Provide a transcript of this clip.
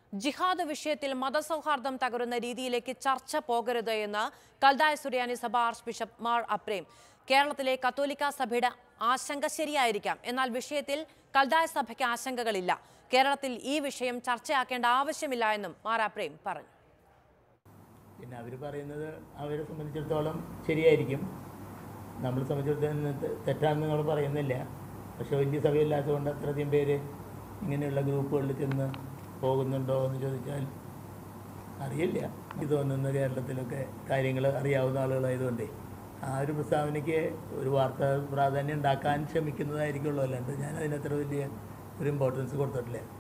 ജിഹാദ് വിഷയത്തിൽ മതസൗഹാർദ്ദം തകരുന്ന രീതിയിലേക്ക് ചർച്ച പോകരുത് എന്ന് കൽദായ സുറിയാനി സഭ ആർച്ച് ബിഷപ്പ് മാർ അപ്രേം. കേരളത്തിലെ കത്തോലിക്ക സഭയുടെ ആശങ്ക ശരിയായിരിക്കാം, എന്നാൽ വിഷയത്തിൽ കൽദായ സഭയ്ക്ക് ആശങ്കകളില്ല. കേരളത്തിൽ ഈ വിഷയം ചർച്ചയാക്കേണ്ട ആവശ്യമില്ല എന്നും മാർ അപ്രേം പറഞ്ഞു. പിന്നെ അവർ പറയുന്നത് അവരെ സംബന്ധിച്ചിടത്തോളം ശരിയായിരിക്കും, നമ്മളെ സംബന്ധിച്ചിടത്തോളം തെറ്റാണെന്ന് നമ്മൾ പറയുന്നില്ല. പക്ഷേ വലിയ സഭയില്ലാത്തതുകൊണ്ട് അത്രയധികം പേര് ഇങ്ങനെയുള്ള ഗ്രൂപ്പുകളിൽ ചെന്ന് പോകുന്നുണ്ടോ എന്ന് ചോദിച്ചാൽ അറിയില്ല. എനിക്ക് തോന്നുന്ന കേരളത്തിലൊക്കെ കാര്യങ്ങൾ അറിയാവുന്ന ആളുകളായതുകൊണ്ടേ ആ ഒരു പ്രസ്താവനയ്ക്ക് ഒരു വാർത്താ പ്രാധാന്യം ഉണ്ടാക്കാൻ ശ്രമിക്കുന്നതായിരിക്കുള്ളൂ. അല്ലാണ്ട് ഞാൻ അതിനത്ര വലിയ ഒരു ഇമ്പോർട്ടൻസ് കൊടുത്തിട്ടില്ല.